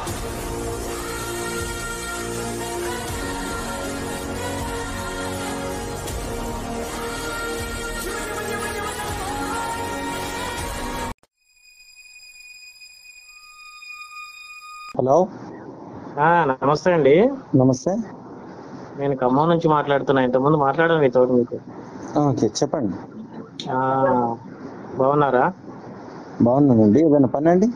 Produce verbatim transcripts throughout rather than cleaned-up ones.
Hello, నమస్తే అండి. నమస్తే. నేను ఖమ్మం నుంచి మాట్లాడుతున్నా. ఇంతకుముందు మాట్లాడాను మీతో. మీకు ఓకే, చెప్పండి. ఆ, బాగున్నారా? బాగున్నానండి. ఏదైనా పని అండి?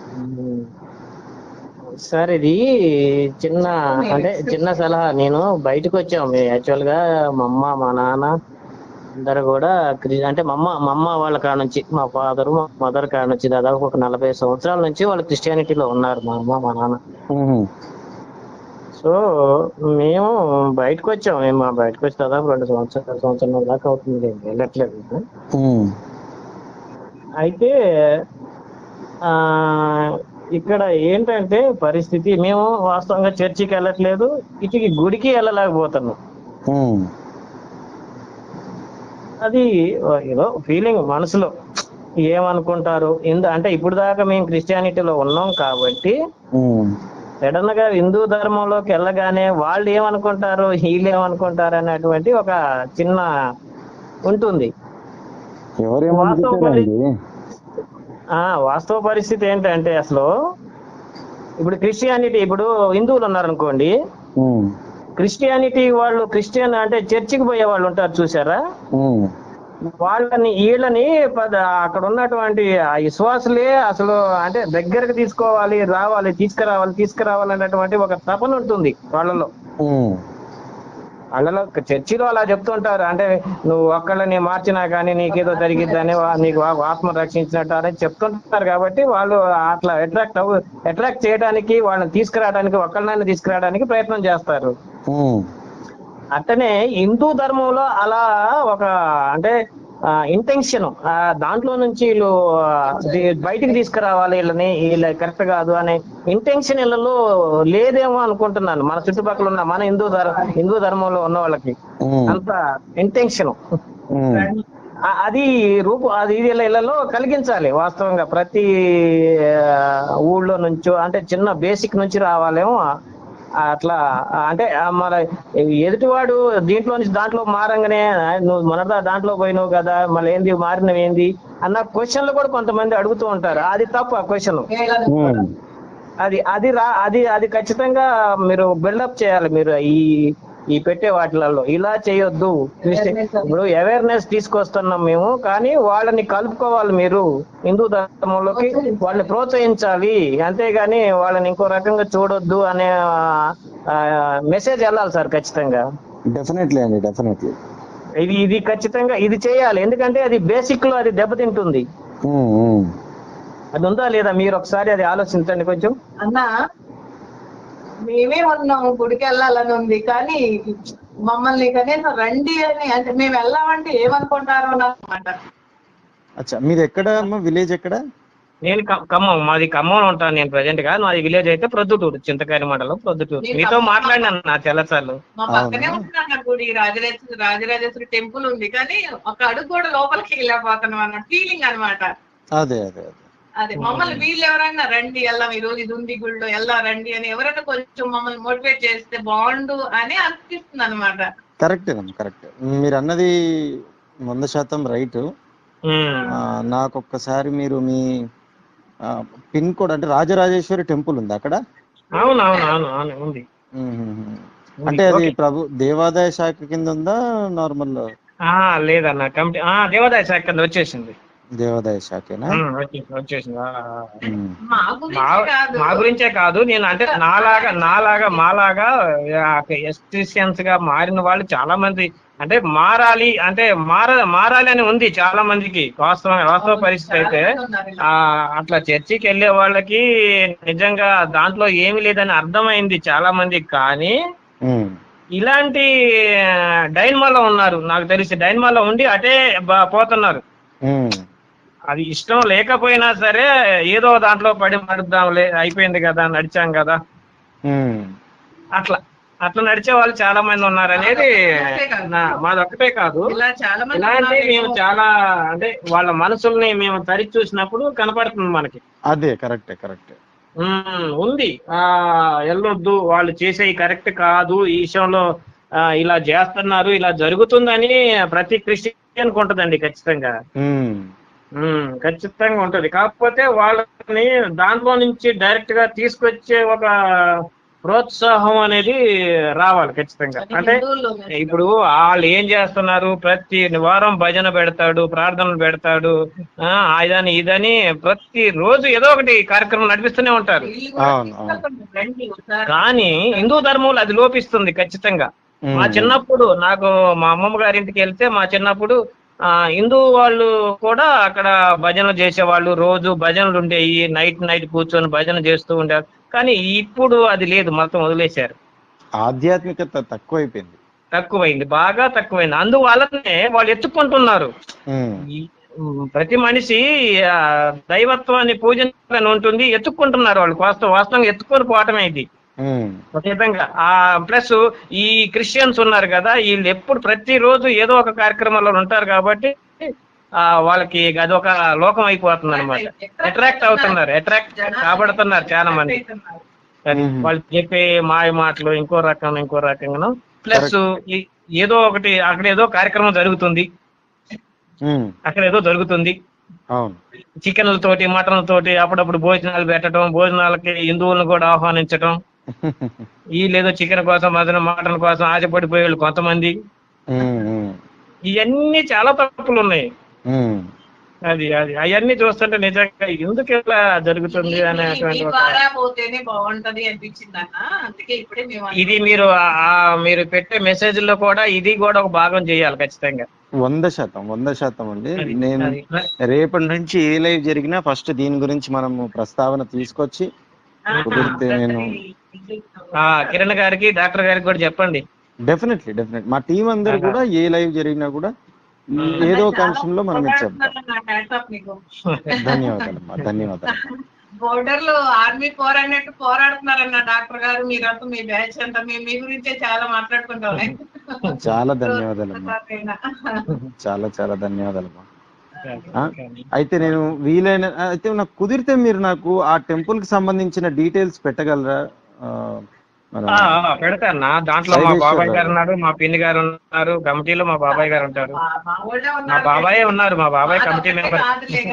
సార్, ఇది చిన్న అంటే చిన్న సలహా. నేను బయటకు వచ్చాము యాక్చువల్ గా. మా అమ్మ మా నాన్న అందరు కూడా క్రి- అంటే మా అమ్మ మా అమ్మ వాళ్ళ కాడ నుంచి, మా ఫాదర్ మా మదర్ కాడ నుంచి దాదాపు ఒక నలభై సంవత్సరాల నుంచి వాళ్ళు క్రిస్టియానిటీలో ఉన్నారు, మా అమ్మ మా నాన్న. మ్మ్. సో మేము బయటకు వచ్చాం. మేము మా బయటకు వచ్చి దాదాపు రెండు సంవత్సరాలు సంవత్సరం దాకా అవుతుంది, వెళ్ళట్లేదు. మ్మ్. అయితే ఆ ఇక్కడ ఏంటంటే పరిస్థితి, మేము వాస్తవంగా చర్చికి వెళ్ళట్లేదు, ఇటుకి గుడికి వెళ్ళలేకపోతున్నాం. మ్మ్. అది ఏదో ఫీలింగ్ మనసులో, ఏమనుకుంటారు ఎందు అంటే ఇప్పుడు దాకా మేము క్రిస్టియానిటీలో ఉన్నాం కాబట్టి మ్మ్. సడన్ గా హిందూ ధర్మంలోకి వెళ్ళగానే వాళ్ళు ఏమనుకుంటారు, వీళ్ళు ఏమనుకుంటారు అనేటువంటి ఒక చిన్న ఉంటుంది. వాస్తవ పరి ఎవరేమనుకుంటారండి? ఆ వాస్తవ పరిస్థితి ఏంటంటే, అసలు ఇప్పుడు క్రిస్టియానిటీ, ఇప్పుడు హిందువులు ఉన్నారనుకోండి, మ్మ్. క్రిస్టియానిటీ వాళ్ళు, క్రిస్టియన్ అంటే చర్చికి పోయే వాళ్ళు ఉంటారు చూసారా, మ్మ్. వాళ్ళని వీళ్ళని పద- అక్కడ ఉన్నటువంటి ఆ విశ్వాసులే అసలు అంటే దగ్గరకు తీసుకోవాలి, రావాలి, తీసుకురావాలి తీసుకురావాలి అనేటువంటి ఒక తపన ఉంటుంది వాళ్ళలో. మ్మ్. వాళ్ళలో చర్చిలో అలా చెప్తుంటారు, అంటే నువ్వు ఒక్కళ్ళని మార్చినా కానీ నీకేదో జరిగిద్దని, వా- నీకు ఆ- ఆత్మ రక్షించినట్టు అని చెప్తుంటారు. కాబట్టి వాళ్ళు అట్లా అట్రాక్ట్ అవ్వ అట్రాక్ట్ చేయడానికి, వాళ్ళని తీసుకురావడానికి, ఒక్కళ్ళని తీసుకురావడానికి ప్రయత్నం చేస్తారు. మ్మ్. అట్టనే హిందూ ధర్మంలో అలా ఒక అంటే ఇంటెన్షన్, దాంట్లో నుంచి వీళ్ళు ఆ, ది- బయటికి తీసుకురావాలి వీళ్ళని, వీళ్ళ కరెక్ట్ కాదు అనే ఇంటెన్షన్ వీళ్ళలో లేదేమో అనుకుంటున్నాను, మన చుట్టుపక్కల ఉన్న మన హిందూ ధర్మ హిందూ ధర్మంలో ఉన్న వాళ్ళకి మ్మ్. అంత ఇంటెన్షన్. మ్మ్. అది రూపు అది వీళ్ళ ఇళ్లలో కలిగించాలి. వాస్తవంగా ప్రతి ఆ, ఊళ్ళో నుంచో అంటే చిన్న బేసిక్ నుంచి రావాలేమో. అట్లా అంటే ఆ మన ఎదుటివాడు దీంట్లో నుంచి దాంట్లో మారంగానే, "ఆ, నువ్వు మన దా- దాంట్లో పోయినావు కదా, మళ్ళీ ఏంది మారినవి ఏంది" అన్న క్వశ్చన్లు కూడా కొంతమంది అడుగుతూ ఉంటారు. అది తప్పు ఆ క్వశ్చన్. మ్మ్. అది అది రా అది అది ఖచ్చితంగా మీరు బిల్డప్ చేయాలి. మీరు ఈ ఈ పెట్టే వాటిలలో ఇలా చేయొద్దు. ఇప్పుడు అవేర్నెస్ తీసుకొస్తున్నాం మేము, కానీ వాళ్ళని కలుపుకోవాలి. మీరు హిందూ ధర్మంలోకి వాళ్ళని ప్రోత్సహించాలి, అంతేగాని వాళ్ళని ఇంకో రకంగా చూడొద్దు అనే మెసేజ్ వెళ్ళాలి సార్ ఖచ్చితంగా. డెఫినెట్లీ అండి, డెఫినెట్లీ. ఇది ఇది ఖచ్చితంగా ఇది చేయాలి. ఎందుకంటే అది బేసిక్ లో అది దెబ్బతింటుంది. మ్మ్. మ్మ్. అది ఉందా లేదా మీరు ఒకసారి అది ఆలోచించండి కొంచెం. అన్నా, మేమే ఉన్నాము, గుడికి వెళ్ళాలని ఉంది, కానీ మమ్మల్ని కనీసం రండి అని అంటే మేము వెళ్ళామంటే ఏమనుకుంటారో అన్నమాట. అచ్చా, మీది ఎక్కడ అమ్మ? విలేజ్ ఎక్కడ? నేను ఖ- ఖమ్మం, మాది ఖమ్మం ఉంటాను నేను ప్రజెంట్ గా. మాది విలేజ్ అయితే ప్రొద్దుటూరు, చింతకాయల మండలం ప్రొద్దుటూరు. నేను మీతో ఖమ్మం మాట్లాడినాను నా చాలా సార్లు. మా పక్కనే అవునా? ఉంటున్నా గుడి, రాజరాజేశ్వరి రాజరాజేశ్వరి టెంపుల్ ఉంది, కానీ ఒక అడుగు కూడా లోపలికి వెళ్ళిపోతున్నాం అన్న ఫీలింగ్ అన్నమాట. అదే అదే అదే. అదే మమ్మల్ని వీళ్ళు ఎవరైనా రండి వెళ్దాం, ఈ రోజు ఇది ఉంది గుళ్ళో వెళ్దాం రండి అని ఎవరైనా కొంచెం మమ్మల్ని మోటివేట్ చేస్తే బాగుండు అని అనిపిస్తుంది అనమాట. కరెక్టేనమ్మా, కరెక్ట్. మీరు అన్నది వంద శాతం రైట్. ఉమ్. నాకు ఒక్కసారి మీరు మీ పిన్ కోడ్, అంటే రాజరాజేశ్వరి టెంపుల్ ఉంది అక్కడ? అవును అవును అవును అవును ఉంది. మ్మ్. ఉంది. అంటే అది ఓకే. ప్రభు దేవాదాయ శాఖ కింద ఉందా, నార్మల్ ఆ, లేదన్న కమిటీ ఆ దేవాదాయ శాఖ కింద వచ్చేసింది. దేవాదాయ శాఖేనా? ఉమ్, వచ్చేసింది వచ్చేసింది. ఆ, ఆ, ఆ. మ్మ్. మా మా గురించి కాదు, మా గురించే కాదు, నేను అంటే నాలాగా నాలాగా మాలాగా ఎస్టిషియన్స్ గా మారిన వాళ్ళు చాలా మంది, అంటే మారాలి అంటే మార మారాలి అని ఉంది చాలా మందికి. వాస్తవ వాస్తవ పరిస్థితి అయితే ఆ అట్లా చర్చికి వెళ్ళే వాళ్ళకి నిజంగా దాంట్లో ఏమీ లేదని అర్థమైంది చాలా మందికి. కానీ మ్మ్. ఇలాంటి డైన్మాలో ఉన్నారు, నాకు తెలిసి డైన్మాలో ఉండి అటే బ- పోతున్నారు. మ్మ్. అది ఇష్టం లేకపోయినా సరే ఏదో దాంట్లో పడి నడుద్దాంలే, అయిపోయింది కదా, నడిచాం కదా, మ్మ్. అట్లా అట్లా నడిచే వాళ్ళు చాలా మంది ఉన్నారు అనేది నా- మాది ఒక్కటే కాదు. ఇలా చాలా మంది ఇలాంటి ఉన్నారు. మేము చాలా అంటే వాళ్ళ మనసుల్ని మేము తరిచి చూసినప్పుడు కనపడుతుంది మనకి. అదే కరెక్టే కరెక్టే. ఉమ్, ఉంది. ఆ వెళ్ళొద్దు, వాళ్ళు చేసేవి కరెక్ట్ కాదు, ఈ విషయంలో ఆ, ఇలా చేస్తున్నారు, ఇలా జరుగుతుందని ప్రతి క్రిస్టియన్ ఉంటదండి ఖచ్చితంగా. ఉమ్, ఉమ్, ఖచ్చితంగా ఉంటది. కాకపోతే వాళ్ళని దాంట్లో నుంచి డైరెక్ట్ గా తీసుకొచ్చే ఒక ప్రోత్సాహం అనేది రావాలి ఖచ్చితంగా. అది అంటే హిందువుల్లో ఇప్పుడు వాళ్ళు ఏం చేస్తున్నారు, ప్రతి వారం భజన పెడతాడు, ప్రార్థనలు పెడతాడు, ఆ అదని ఇదని ప్రతి రోజు ఏదో ఒకటి కార్యక్రమం నడిపిస్తూనే ఉంటారు. వీళ్ళు కూడా అవును అవును. తీసుకెళ్ళండి రండి ఒకసారి. కానీ హిందూ ధర్మంలో అది లోపిస్తుంది ఖచ్చితంగా. మా ఉమ్, ఉమ్, చిన్నప్పుడు నాకు మా అమ్మమ్మ గారింటికి వెళ్తే మా చిన్నప్పుడు ఆ హిందూ వాళ్ళు కూడా అక్కడ భజనలు చేసేవాళ్ళు, రోజు భజనలు ఉండేవి, నైట్ నైట్ కూర్చొని భజన చేస్తూ ఉండేవారు. కానీ ఇప్పుడు అది లేదు, మొత్తం వదిలేశారు. ఆధ్యాత్మికత తక్కువైపోయింది. తక్కువైంది, బాగా తక్కువైంది. అందువల్లనే వాళ్ళు ఎత్తుకుంటున్నారు. ఉమ్, ఈ- ఉమ్, ప్రతి మనిషి ఆ, దైవత్వాన్ని పూజించాలని ఉంటుంది, ఎత్తుక్కుంటున్నారు వాళ్ళు. వాస్తవం వాస్తవంగా ఎత్తుకొని పోవటమే ఇది ఉమ్, ఒక విధంగా. ఆ ప్లస్ ఈ క్రిస్టియన్స్ ఉన్నారు కదా, వీళ్ళు ఎప్పుడు ప్రతిరోజు ఏదో ఒక కార్యక్రమంలో ఉంటారు కాబట్టి ఆ వాళ్ళకి అదొక లోకం అయిపోతుంది అనమాట. అట్రాక్ట్ అవుతున్నారు, అట్రాక్ట్ కాబడుతున్నారు చాలా మంది. అది మ్మ్. వాళ్ళు చెప్పే మాయ మాటలు ఇంకో రకం ఇంకో రకంగాను. ప్లస్ ఏదో ఒకటి అక్కడ ఏదో కార్యక్రమం జరుగుతుంది, ఉమ్, అక్కడ ఏదో జరుగుతుంది, అవును. చికెన్లతోటి మటన్లతోటి అప్పుడప్పుడు భోజనాలు పెట్టడం, భోజనాలకి హిందువులను కూడా ఆహ్వానించడం. వీళ్ళేదో చికెన్ కోసం మటన్ మటన్ కోసం ఆశపడిపోయే వాళ్ళు కొంతమంది. ఉమ్, ఉమ్, ఇవన్నీ చాలా తప్పులు ఉన్నాయి. ఉమ్. అది అది అవన్నీ చూస్తుంటే నిజంగా ఎందుకు ఇలా జరుగుతుంది మీ- అనేటువంటి మీ ఒక ద్వారా పోతేనే బాగుంటది అనిపించింది అన్న. అందుకే ఇప్పుడే మేము ఇది మీరు ఆ- ఆ మీరు పెట్టే మెసేజ్ లో కూడా ఇది కూడా ఒక భాగం చేయాలి ఖచ్చితంగా. వంద శాతం వంద శాతం అండి. అది- నేను అది. రేపటి నుంచి ఏ లైవ్ జరిగినా ఫస్ట్ దీని గురించి మనము ప్రస్తావన తీసుకొచ్చి కుదిరితే నేను ఆ కిరణ్ గారికి డాక్టర్ గారికి కూడా చెప్పండి. డెఫినెట్లీ డెఫినెట్ మా టీం అందరు కూడా ఏ లైవ్ జరిగినా కూడా ఏదో ఒక అంశంలో మనం ఇది చెప్తాం. ధన్యవాదాలు అమ్మా, ధన్యవాదాలు. బోర్డర్ లో ఆర్మీ పోరాడినట్టు పోరాడుతున్నారన్న డాక్టర్ గారు. మీరంతా మీ బ్యాచ్ అంతా మేము మీ గురించే చాలా మాట్లాడుకుంటాం. చాలా ధన్యవాదాలు అమ్మా, చాలా చాలా ధన్యవాదాలు అమ్మా. ఆ, అయితే నేను వీలైన అయితే నాకు కుదిరితే మీరు నాకు ఆ టెంపుల్ కి సంబంధించిన డీటెయిల్స్ పెట్టగలరా? ఆ, మన ఆ, ఆ, పెడతాను నా దాంట్లో మా బాబాయ్ గారు ఉన్నారు, మా పిన్ని గారు ఉన్నారు, కమిటీలో మా బాబాయ్ గారు ఉంటారు. మా బాబాయ్ ఉన్నారు, మా బాబాయ్ కమిటీ మెంబర్.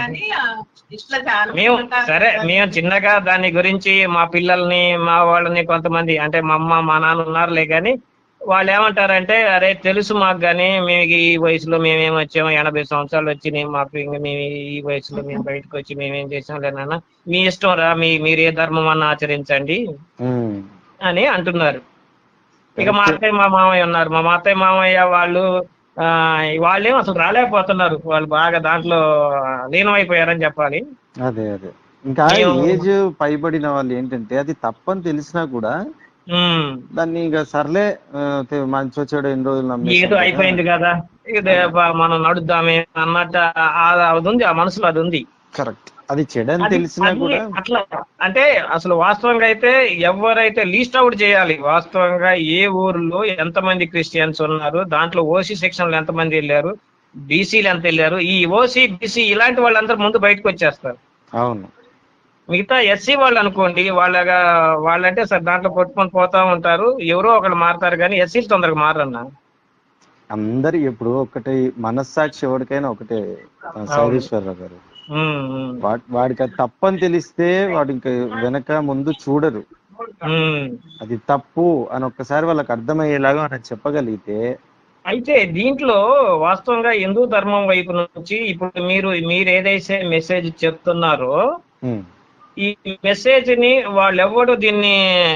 మేము సరే మేము చిన్నగా దాని గురించి మా పిల్లల్ని మా వాళ్ళని కొంతమంది అంటే మా అమ్మ మా నాన్న ఉన్నారులే కానీ వాళ్ళు ఏమంటారంటే అరే తెలుసు మాకు, కానీ మేము ఈ వయసులో మేమేం వచ్చాము, ఎనభై సంవత్సరాలు వచ్చినాయి మాకు, ఇంకా మేము ఈ వయసులో మేము బయటకు వచ్చి మేమేం చేసాం లేనా, మీ ఇష్టం రా, మీ మీరు ఏ ధర్మం అన్న ఆచరించండి ఉమ్, అని అంటున్నారు. ఇక మా అత్తయ్య మా మామయ్య ఉన్నారు, మా అత్తయ్య మామయ్య వాళ్ళు ఆ వాళ్ళేం అసలు రాలేకపోతున్నారు, వాళ్ళు బాగా దాంట్లో లీనమైపోయారని చెప్పాలి. అదే అదే ఇంకా ఏజ్ పైబడిన వాళ్ళు ఏంటంటే అది తప్పని తెలిసినా కూడా ఉమ్, దాన్ని ఇక సర్లే ఆ, తె- మంచి వచ్చాడు ఎన్ని రోజులు ఏదో నమ్మేసాం కదా. అయిపోయింది కదా ఇది బ- మనం నడుద్దామే అన్నట్టు ఆ- అది ఉంది, ఆ మనసులో అది ఉంది. కరెక్ట్. అది చెడని అది- తెలిసినా అది కూడా అట్లా అంటే అసలు వాస్తవంగా అయితే ఎవరైతే లీస్ట్ అవుట్ చేయాలి, వాస్తవంగా ఏ ఊర్లో ఎంతమంది క్రిస్టియన్స్ ఉన్నారు, దాంట్లో ఓసీ సెక్షన్లు ఎంతమంది వెళ్ళారు, బీసీలు ఎంత వెళ్ళారు, ఈ ఓసీ బీసీ ఇలాంటి వాళ్ళందరూ ముందు బయటకు వచ్చేస్తారు. అవును. మిగతా ఎస్సీ వాళ్ళు అనుకోండి, వాళ్ళగా వాళ్ళంటే సార్ దాంట్లో కొట్టుకొని పోతా ఉంటారు, ఎవరో ఒకళ్ళు మారుతారు, కానీ ఎస్సీలు తొందరగా మారన్నా. అందరు ఎప్పుడు ఒకటి మనస్సాక్షి ఎవరికైనా ఒకటే ఆ, సైరేశ్వరరావు గారు. ఉమ్, ఉమ్, వా- వాడికి అది తప్పని తెలిస్తే వాడు ఇంకా వెనక ముందు చూడరు. ఉమ్. అది తప్పు అని ఒక్కసారి వాళ్ళకి అర్థమయ్యేలాగా మనం చెప్పగలిగితే అయితే దీంట్లో వాస్తవంగా హిందూ ధర్మం వైపు నుంచి ఇప్పుడు మీరు మీరు ఏదైతే మెసేజ్ చెప్తున్నారో ఉమ్, ఈ మెసేజ్ ని వాళ్ళెవ్వడు దీన్ని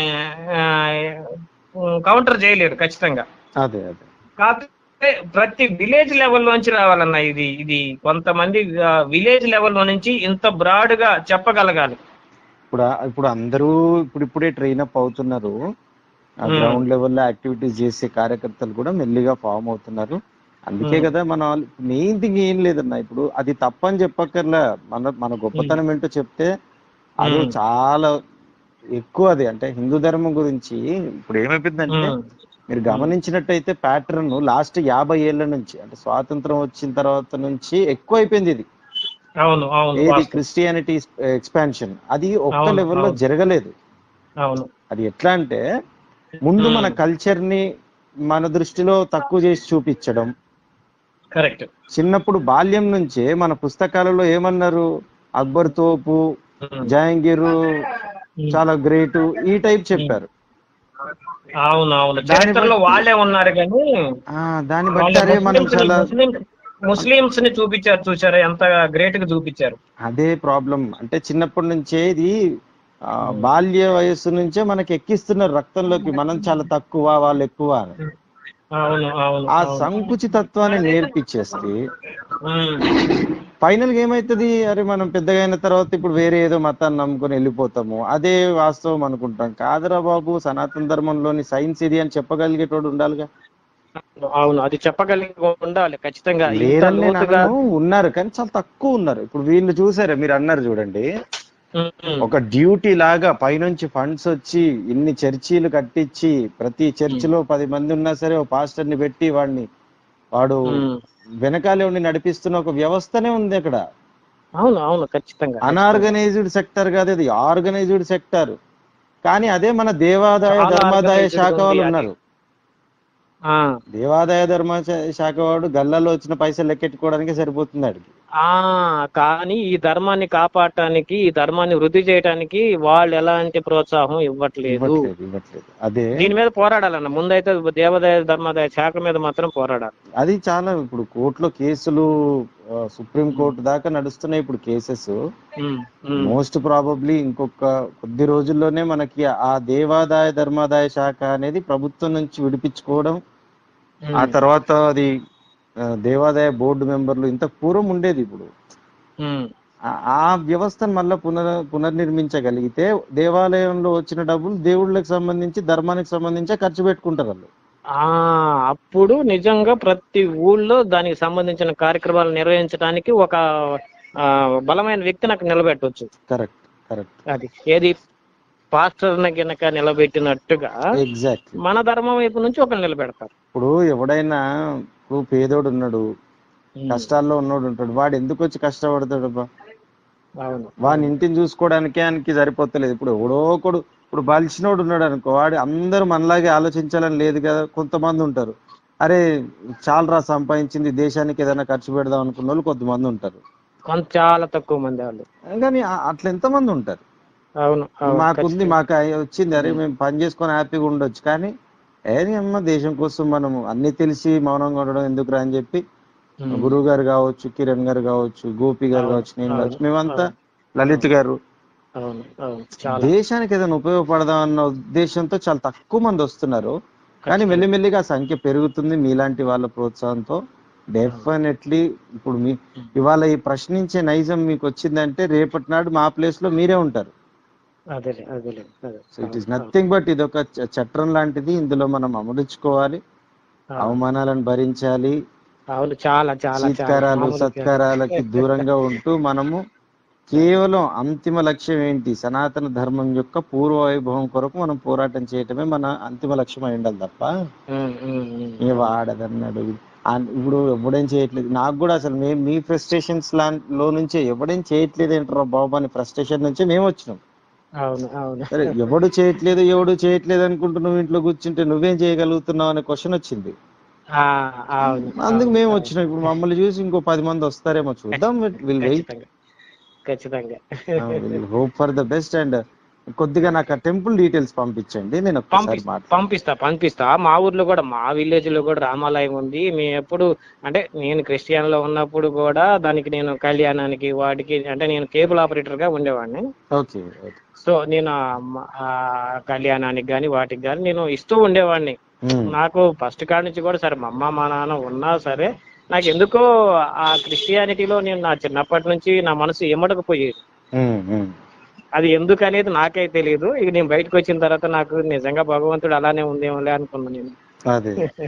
కౌంటర్ చేయలేరు ఖచ్చితంగా. అదే అదే కాకపోతే ప్రతి విలేజ్ లెవెల్ నుంచి రావాలన్న ఇది ఇది కొంతమంది విలేజ్ లెవెల్ నుంచి ఇంత బ్రాడ్ గా చెప్పగలగాలి. ఇప్పుడు ఆ- ఇప్పుడు అందరూ ఇప్పుడు ఇప్పుడే ట్రైన్ అప్ అవుతున్నారు. ఆ Hmm. గ్రౌండ్ లెవెల్లో యాక్టివిటీస్ చేసే కార్యకర్తలు కూడా మెల్లిగా ఫామ్ అవుతున్నారు. అందుకే Hmm. కదా మన మెయిన్ థింగ్ ఏం లేదన్నా, ఇప్పుడు అది తప్పని చెప్పక్కర్లా, మన మన గొప్పతనం ఏంటో చెప్తే అది Hmm. చాలా ఎక్కువ. అది అంటే హిందూ ధర్మం గురించి ఇప్పుడు ఏమైపోయిందంటే Hmm. మీరు గమనించినట్టయితే ప్యాటర్న్ లాస్ట్ యాభై ఏళ్ల నుంచి అంటే స్వాతంత్రం వచ్చిన తర్వాత నుంచి ఎక్కువ అయిపోయింది ఇది. అవును అవును ఏది వాస్తవం. క్రిస్టియానిటీ ఎక్స్పాన్షన్ అది ఒక్క అవును, లెవెల్లో అవును. జరగలేదు. అవును. అది ఎట్లా అంటే ముందు మన ఉమ్, కల్చర్ ని మన దృష్టిలో తక్కువ చేసి చూపించడం. కరెక్ట్. చిన్నప్పుడు బాల్యం నుంచే మన పుస్తకాలలో ఏమన్నారు, అక్బర్ తోపు, ఉమ్, జహాంగీరు ఉమ్, చాలా గ్రేటు ఈ టైప్ ఉమ్. చెప్పారు. అవును అవును దాన్ని చరిత్రలో బట్టి వాళ్ళే ఉన్నారు కానీ ఆ దాన్ని బట్టి వాళ్ళ అరే మనం ముస్లింస్ ని చాలా ముస్లింస్ ముస్లింస్ ని చూపించారు, చూసారా ఎంత గ్రేట్ గా చూపించారు. అదే ప్రాబ్లం. అంటే చిన్నప్పటి నుంచే ఇది ఆ, ఉమ్, బాల్య వయస్సు నుంచే మనకి ఎక్కిస్తున్నారు రక్తంలోకి, మనం చాలా తక్కువ వాళ్ళు ఎక్కువ అని. అవును అవును ఆ అవును. సంకుచితత్వాన్ని నేర్పించేస్తే ఉమ్, ఫైనల్ గా ఏమైతుంది, అరే మనం పెద్దగా అయిన తర్వాత ఇప్పుడు వేరే ఏదో మతాన్ని నమ్ముకొని వెళ్ళిపోతాము, అదే వాస్తవం అనుకుంటాం. కాదురా బాబు, సనాతన ధర్మంలోని సైన్స్ ఇది అని చెప్పగలిగేటోడు ఉండాలిగా. అవును అది చెప్పగలిగి ఉండాలి ఖచ్చితంగా. ఇంత లేరని నేను లోతుగా. అనను, ఉన్నారు కానీ చాలా తక్కువ ఉన్నారు. ఇప్పుడు వీళ్ళు చూసారా, మీరు అన్నారు చూడండి, ఉమ్, ఉమ్, ఒక డ్యూటీ లాగా పైనుంచి ఫండ్స్ వచ్చి ఇన్ని చర్చీలు కట్టించి ప్రతి చర్చిలో పది మంది ఉన్నా సరే ఒక పాస్టర్ ని పెట్టి వాడిని వాడు ఉమ్. వెనకాలే ఉండి నడిపిస్తున్న ఒక వ్యవస్థనే ఉంది అక్కడ. అవును అవును ఖచ్చితంగా ఖచ్చితంగా. అనార్గనైజ్డ్ సెక్టర్ కాదు, అది ఆర్గనైజ్డ్ సెక్టర్. కానీ అదే మన దేవాదాయ చాలా ధర్మాదాయ ఆర్గనైజ్డ్ శాఖ ఉంది వాళ్ళు అది. ఉన్నారు. ఆ దేవాదాయ ధర్మ శాఖ వాడు గల్లాలో వచ్చిన పైసలు లెక్కెట్టుకోవడానికే సరిపోతుంది అడిగి. ఆ కానీ ఈ ధర్మాన్ని కాపాడటానికి, ఈ ధర్మాన్ని వృద్ధి చేయడానికి వాళ్ళు ఎలాంటి ప్రోత్సాహం ఇవ్వట్లేదు. ఇవ్వట్లేదు ఇవ్వట్లేదు అదే. దీని మీద పోరాడాలన్న ముందైతే దేవాదాయ ధర్మాదాయ శాఖ మీద మాత్రం పోరాడాలి. అది చాలా ఇప్పుడు కోర్టులో కేసులు, సుప్రీం కోర్టు దాకా నడుస్తున్నాయి ఇప్పుడు cases. Um, um, most probably ఇంకొక కొద్ది రోజుల్లోనే మనకి ఆ దేవాదాయ ధర్మాదాయ శాఖ అనేది ప్రభుత్వం నుంచి విడిపించుకోవడం, ఆ ఉమ్, తర్వాత అది ఆ, దేవాదాయ బోర్డు మెంబర్లు ఇంత పూర్వం ఉండేది. ఇప్పుడు ఉమ్. ఆ- ఆ వ్యవస్థను మళ్ళా పునర్ పునర్నిర్మించగలిగితే దేవాలయంలో వచ్చిన డబ్బులు దేవుళ్ళకి సంబంధించి ధర్మానికి సంబంధించి ఖర్చు పెట్టుకుంటారు వాళ్ళు. ఆ అప్పుడు నిజంగా ప్రతి ఊళ్ళో దానికి సంబంధించిన కార్యక్రమాలు నిర్వహించడానికి ఒక ఆ, బలమైన వ్యక్తిని అక్కడ నిలబెట్టవచ్చు. కరెక్ట్ కరెక్ట్ అది ఏది పాస్టర్ని గనక నిలబెట్టినట్టుగా ఎగ్జాక్ట్లీ. మన ధర్మం వైపు నుంచి ఒకరు నిలబెడతారు. ఇప్పుడు ఎవడైనా, ఇప్పుడు పేదోడు ఉన్నాడు, ఉమ్, కష్టాల్లో ఉన్నోడు ఉంటాడు, వాడు ఎందుకు వచ్చి కష్టపడతాడు అబ్బా? అవును వాని ఇంటిని చూసుకోవడానికే ఆయనకి సరిపోతలేదు. ఇప్పుడు ఎవడో ఒకడు, ఇప్పుడు బలిసినోడు ఉన్నాడు అనుకో, వాడు అందరూ మనలాగే ఆలోచించాలని లేదు కదా. కొంతమంది ఉంటారు, అరే చాలరా సంపాదించింది దేశానికి ఏదైనా ఖర్చు పెడదాం అనుకున్న వాళ్ళు కొంతమంది ఉంటారు. కొంత చాలా తక్కువ మంది వాళ్ళు. కానీ ఆ- అట్లా ఎంతమంది ఉంటారు. అవును అవును మాకుంది, ఖచ్చితంగా. మాకు అయి వచ్చింది, అరే మేము పని చేసుకొని హ్యాపీగా ఉండొచ్చు. కానీ ఏది అమ్మ దేశం కోసం మనము అన్ని తెలిసి మౌనంగా ఉండడం ఎందుకురా అని చెప్పి ఉమ్, గురువు గారు కావచ్చు, కిరణ్ గారు కావచ్చు, గోపి గారు అవును కావచ్చు, నేను అవును కావచ్చు, మేమంతా, అవును లలిత్ గారు, అవును అవును చాలా దేశానికి ఏదైనా ఉపయోగపడదాం అన్న ఉద్దేశంతో చాలా తక్కువ మంది వస్తున్నారు. కానీ ఖచ్చితంగా. మెల్లిమెల్లిగా ఆ సంఖ్య పెరుగుతుంది మీలాంటి వాళ్ళ ప్రోత్సాహంతో. డెఫినెట్లీ ఇప్పుడు మీ ఉమ్, ఇవాళ ఈ ప్రశ్నించే నైజం మీకు వచ్చిందంటే రేపటి నాడు మా ప్లేస్ లో మీరే ఉంటారు. అదేలే అదేలే అదే. సో ఇట్ అవును ఈస్ నథింగ్ బట్ ఇది ఒక చ- చట్రం లాంటిది. ఇందులో మనం అమలుచుకోవాలి, అవును అవమానాలను భరించాలి, అవును చాలా చాలా చాలా చీత్కారాలు మామూలు కాదు. సత్కారాలకి దూరంగా ఉంటూ మనము కేవలం అంతిమ లక్ష్యం ఏంటి, సనాతన ధర్మం యొక్క పూర్వ వైభవం కొరకు మనం పోరాటం చేయటమే మన అంతిమ లక్ష్యం అయి ఉండాలి తప్ప ఉమ్, ఉమ్, ఉమ్, ఏ అవును. వాడదన్నాడు ఆ- ఇప్పుడు ఎవడేం చేయట్లేదు. నాకు కూడా అసలు మేము మీ ఫ్రస్ట్రేషన్స్ లో నుంచే ఎవడేం చేయట్లేదు ఏంటారా బాబు అని ఫ్రస్ట్రేషన్ నుంచే మేము వచ్చినాం. అవును అవును సరే ఎవడు చేయట్లేదు ఎవడు చేయట్లేదు అనుకుంటూ నువ్వు ఇంట్లో కూర్చుంటే నువ్వేం చేయగలుగుతున్నావు అనే క్వశ్చన్ వచ్చింది. ఆ, అవును అందుకు అవును మేము అవును. వచ్చినాం. ఇప్పుడు మమ్మల్ని చూసి ఇంకో పది మంది వస్తారేమో చూద్దాం. విల్ వెయిట్, ఖచ్చితంగా ఖచ్చితంగా will hope for the best. And కొద్దిగా నాకు ఆ టెంపుల్ డీటెయిల్స్ పంపించండి, నేను ఒక్కసారి పంపిస్తా మాట్లాడతాను. పంపిస్తా పంపిస్తా మా ఊర్లో కూడా, మా విలేజ్ లో కూడా రామాలయం ఉంది. మేము ఎప్పుడు అంటే నేను క్రిస్టియన్ లో ఉన్నప్పుడు కూడా దానికి నేను కళ్యాణానికి వాటికి అంటే నేను కేబుల్ ఆపరేటర్ గా ఉండేవాడిని. Okay okay. సో నేను ఆ మ- ఆ కళ్యాణానికి కానీ వాటికి కానీ నేను ఇస్తూ ఉండేవాడిని. నాకు ఫస్ట్ కాడి నుంచి కూడా సరే మా అమ్మ మా నాన్న ఉన్నా సరే నాకు ఎందుకో ఆ క్రిస్టియానిటీలో నేను నా చిన్నప్పటి నుంచి నా మనసు ఎమ్మడకపోయేది. అది ఎందుకు అనేది నాకే తెలియదు. ఇక నేను బయటకు వచ్చిన తర్వాత నాకు నిజంగా భగవంతుడు అలానే ఉందేమోలే అనుకున్నా నేను. అదే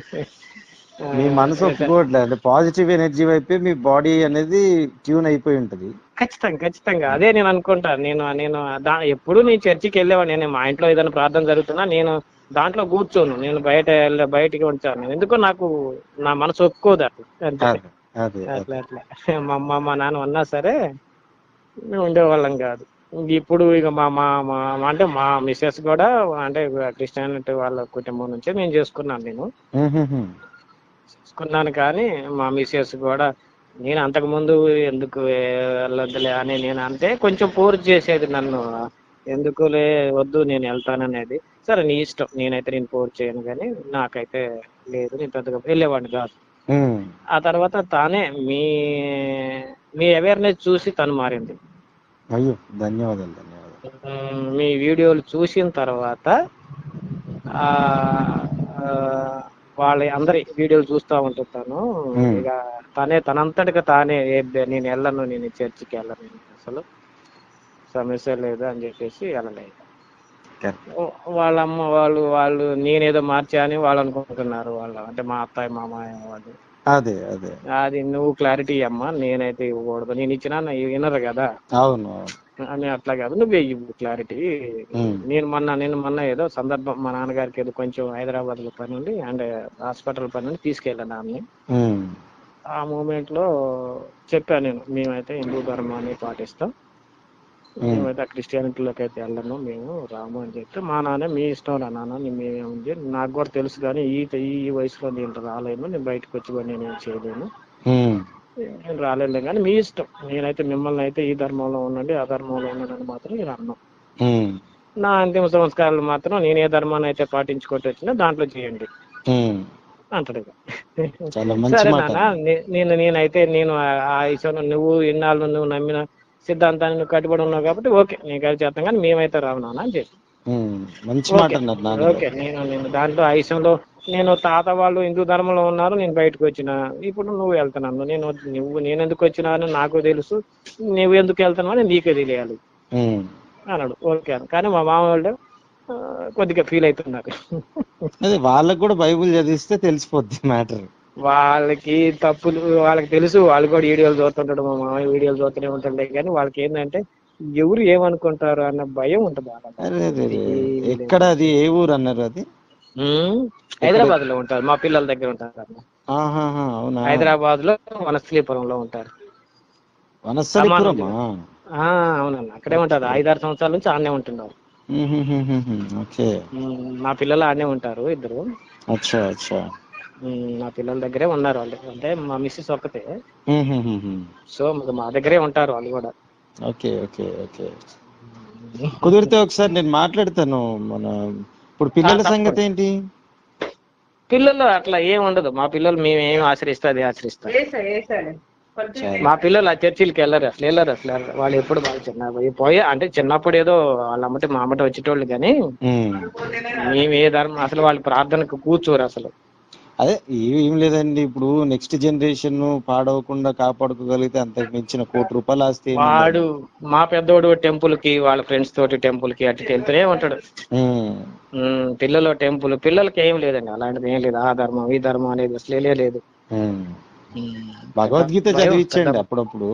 ఆ, మీ మనసు ఒప్పుకోవట్లేదు, అంటే పాజిటివ్ ఎనర్జీ వైపే మీ బాడీ అనేది ట్యూన్ అయిపోయి ఉంటది. ఖచ్చితంగా ఖచ్చితంగా అదే నేను అనుకుంటా. నేను నేను దా ఎప్పుడు నేను చర్చికి వెళ్ళేవాడిని. నేను మా ఇంట్లో ఏదైనా ప్రార్థన జరుగుతున్నా నేను దాంట్లో కూర్చోను, నేను బయట వెళ్ళ- బయటికి వచ్చాను. నేను ఎందుకో నాకు నా మనసు ఒప్పుకోదు అట్లా అంతే. అదే అదే అట్లా అట్లా మా అమ్మ మా నాన్న ఉన్నా సరే మేము ఉండేవాళ్ళం కాదు. ఇప్పుడు ఇక మా మా మా మా- అంటే మా మిస్సెస్ కూడా అంటే క్రిస్టియానిటీ వాళ్ళ కుటుంబం నుంచే మేము చేసుకున్నాను. నేను ఉహుహు. చేసుకున్నాను కానీ మా మిస్సెస్ కూడా నేను అంతకు ముందు ఎందుకు వెళ్ళొద్దులే అని నేను అంటే కొంచెం ఫోర్స్ చేసేది నన్ను, ఎందుకులే వద్దు నేను వెళ్తాననేది. సరే నీ ఇష్టం, నేనైతే నేను ఫోర్స్ చేయను కానీ నాకైతే లేదు, నేను పెద్దగా వెళ్ళేవాడిని కాదు. ఉమ్. ఆ తర్వాత తానే మీ మీ అవేర్నెస్ చూసి తను మారింది. అయ్యో ధన్యవాదాలు ధన్యవాదాలు. ఉమ్, మీ వీడియోలు చూసిన తర్వాత ఆ ఆ, వాళ్ళ అందరి వీడియోలు చూస్తూ ఉంటుంటాను. ఉమ్. ఇక తనే తనంతటిగా తానే ఏ- నేను వెళ్ళను, నేను చర్చికి వెళ్ళను, నేను అసలు సమస్య లేదు అని చెప్పేసి వెళ్ళలేదు. కరెక్ట్. వాళ్ళ అమ్మ వాళ్ళు వాళ్ళు నేనేదో మార్చా అని వాళ్ళు అనుకుంటున్నారు, వాళ్ళు అంటే మా అత్తయ్య మామయ్య వాళ్ళు. అదే అదే. అది నువ్వు క్లారిటీ అమ్మా, నేనైతే ఇవ్వకూడదు, నేను ఇచ్చినా నా- వినరు కదా అవును అవును. అని. అట్లా కాదు, నువ్వే ఇవ్వు క్లారిటీ. ఉమ్. నేను మొన్న నేను మొన్న ఏదో సందర్భం మా నాన్నగారికి ఏదో కొంచెం హైదరాబాద్ లో పని ఉండి అంటే హాస్పిటల్ పని ఉండి తీసుకెళ్ళాను ఆమెని. ఉమ్. ఆ మూమెంట్ లో చెప్పాను నేను, మేమైతే హిందూ ధర్మాన్ని పాటిస్తాం, ఉమ్. మేమైతే ఆ క్రిస్టియానిటీలోకి అయితే వెళ్ళను, మేము రాము అని చెప్తే మా నాన్న మీ ఇష్టం రా నాన్న, మేమేముంది నాకు కూడా తెలుసు కానీ ఈ ఈ వయసులో నేను రాలేను, నేను బయటకు వచ్చి కూడా నేనేం చేయలేను, ఉమ్. నేను రాలేదు కానీ మీ ఇష్టం, నేనైతే మిమ్మల్ని అయితే ఈ ధర్మంలో ఉండండి ఆ ధర్మంలో ఉండండి మాత్రం నేను అన్నాను. ఉమ్. నా అంతిమ సంస్కారాలు మాత్రం నేను ఏ ధర్మాన్ని అయితే పాటించుకుంటూ వచ్చినా దాంట్లో చేయండి ఉమ్. అంటాడు. చాలా మంచి సరే మాట. నాన్న, నే- నేను నేనైతే నేను ఆ- ఆ విషయంలో నువ్వు ఇన్నాళ్ళు నువ్వు నమ్మిన సిద్ధాంతాన్ని నువ్వు కట్టుబడి ఉన్నావు కాబట్టి ఓకే నీకు అది చేస్తాం కానీ మేమైతే రావు నాన్న అని చెప్పి. ఉమ్. మంచి మాట ఓకే అన్నారు నాన్నగారు. ఓకే నేను నేను దాంట్లో ఆ విషయంలో నేను తాత వాళ్ళు హిందూ ధర్మంలో ఉన్నారు, నేను బయటకు వచ్చిన, ఇప్పుడు నువ్వు వెళ్తున్నాను, నేను నువ్వు నేను ఎందుకు వచ్చినా అని నాకు తెలుసు, నువ్వు ఎందుకు వెళ్తున్నావు అని నీకే తెలియాలి ఉమ్. అన్నాడు. ఓకే అని. కానీ మా మామ వాళ్ళు ఆ, కొద్దిగా ఫీల్ అవుతున్నారు. అదే వాళ్ళకు కూడా బైబిల్ చదివిస్తే తెలిసిపోద్ది మ్యాటర్. వాళ్ళకి తప్పులు వాళ్ళకి తెలుసు, వాళ్ళు కూడా వీడియోలు చూస్తుంటాడు, మా మామయ్య వీడియోలు చూస్తూనే ఉంటుండే, కానీ వాళ్ళకి ఏంటంటే ఎవరు ఏమనుకుంటారు అన్న భయం ఉంటుంది వాళ్ళకి. అరే రే రే. ఏమీ ఎక్కడ లేదు. అది, ఏ ఊరు అన్నారు అది? ఉమ్, హైదరాబాద్ లో ఉంటారు, మా పిల్లల దగ్గర ఉంటారు అన్న. ఆహాహా, అవునా? హైదరాబాద్ లో వనస్థలీపురంలో ఉంటారు. వనస్థలిపురమా? ఆ, అవునన్న అక్కడే ఉంటారు, ఐదారు సంవత్సరాల నుంచి ఆడనే ఉంటున్నారు. ఉహుహుహుహు. ఓకే. ఉమ్, మా పిల్లలు ఆడనే ఉంటారు ఇద్దరు. అచ్చా అచ్చా. ఉమ్, మా పిల్లల దగ్గరే ఉన్నారు వాళ్ళు, అంటే మా మిస్సెస్ ఒక్కతే, ఉహుహుహు. సో మా దగ్గరే ఉంటారు వాళ్ళు కూడా. Okay okay okay. కుదిరితే ఒకసారి నేను మాట్లాడతాను. మన ఇప్పుడు పిల్లల సంగతి ఏంటి? పిల్లలు అట్లా ఏం ఉండదు, మా పిల్లలు మేము ఏం ఆశ్రయిస్తే అది ఆశ్రయిస్తారు. వేసాడు వేసాడు మా పిల్లలు ఆ చర్చిలకి వెళ్ళరు, అసలు వెళ్ళరు అసలు వెళ్ళరు. వాళ్ళు ఎప్పుడు బాగా చిన్న పోయి అంటే చిన్నప్పుడు ఏదో వాళ్ళ అమ్మటి మా అమ్మటి వచ్చేటోళ్ళు కానీ ఉమ్. మేము ఏ ధర్మం అసలు వాళ్ళు ప్రార్థనకు కూర్చోరు అసలు. అదే ఏం లేదండి, ఇప్పుడు నెక్స్ట్ జనరేషన్ పాడవకుండా కాపాడుకోగలిగితే అంతకు మించిన కోటి రూపాయలు ఆస్తి వాడు ఏముందండి. మా పెద్దోడు టెంపుల్ కి వాళ్ళ ఫ్రెండ్స్ తోటి టెంపుల్ కి అటు వెళ్తూనే ఉంటాడు. ఉమ్. ఉమ్, పిల్లలు టెంపుల్, పిల్లలకి ఏం లేదండి అలాంటిది, ఏం లేదు ఆ ధర్మం ఈ ధర్మం అనేది అసలు లేదు. ఉమ్. ఉమ్, భగవద్గీత భయం, చదివించండి పెద్ద అప్పుడప్పుడు.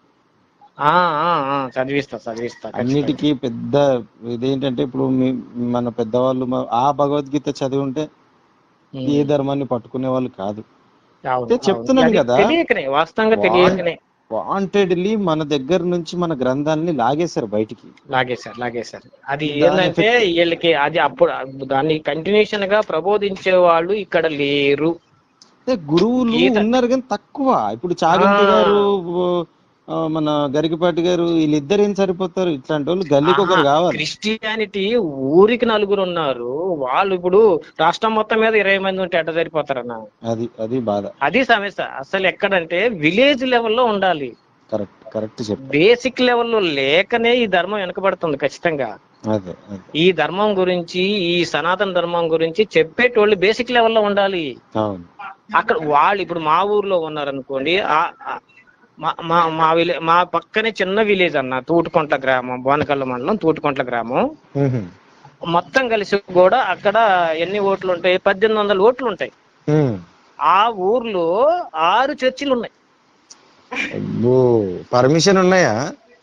ఆ ఆ ఆ, చదివిస్తా చదివిస్తా ఖచ్చితంగా. అన్నిటికీ పెద్ద ఇదేంటంటే ఇప్పుడు మీ మన పెద్దవాళ్ళు మ- ఆ భగవద్గీత చదివి ఉంటే ఏ ఉమ్, ధర్మాన్ని పట్టుకునే వాళ్ళు కాదు. అవును అంటే అవును, చెప్తున్నాను అది కదా, తెలియకనే, వాస్తవంగా తెలియకనే వాంటెడ్లీ మన దగ్గర నుంచి మన గ్రంథాలని లాగేశారు బయటికి. లాగేశారు లాగేశారు అది దాని ఏంటంటే ఎఫెక్ట్. వీళ్ళకి అది అప్పుడు దాన్ని కంటిన్యూషన్ గా ప్రబోధించే వాళ్ళు ఇక్కడ లేరు. అంటే గురువులు గీత ఉన్నారు కానీ తక్కువ. ఇప్పుడు ఆ చాగంటి గారు, ఆ, మన గరికపాటి గారు, వీళ్ళిద్దరు ఏం సరిపోతారు? ఇట్లాంటి వాళ్ళు గల్లీకి ఆహా ఒకరు కావాలి. క్రిస్టియానిటీ ఊరికి నలుగురు ఉన్నారు, వాళ్ళు ఇప్పుడు రాష్ట్రం మొత్తం మీద ఇరవై మంది ఉంటే ఎట్ట సరిపోతారన్న. అది అది బాధ. అది సమస్య. అసలు ఎక్కడంటే విలేజ్ లెవెల్లో ఉండాలి, కరెక్ట్ కరెక్ట్ చెప్పారు. బేసిక్ లెవెల్లో లేకనే ఈ ధర్మం వెనకబడుతుంది ఖచ్చితంగా. అదే అదే. ఈ ధర్మం గురించి, ఈ సనాతన ధర్మం గురించి చెప్పేటోళ్ళు బేసిక్ లెవెల్లో ఉండాలి. అవును. అక్కడ వాళ్ళు ఇప్పుడు మా ఊర్లో ఉన్నారనుకోండి, ఆ- ఆ- మా మా మా విలే మా పక్కనే చిన్న విలేజ్ అన్న, తూటుకొంట్ల గ్రామం, బోనకల్ల మండలం తూటుకొంట్ల గ్రామం. ఉహు. మొత్తం కలిసి కూడా అక్కడ ఎన్ని ఓట్లు ఉంటాయి? పద్దెనిమిది వందల ఓట్లు ఉంటాయి. ఉమ్. ఆ ఊర్లో ఆరు చర్చిలు ఉన్నాయి. అబ్బో, పర్మిషన్ ఉన్నాయా?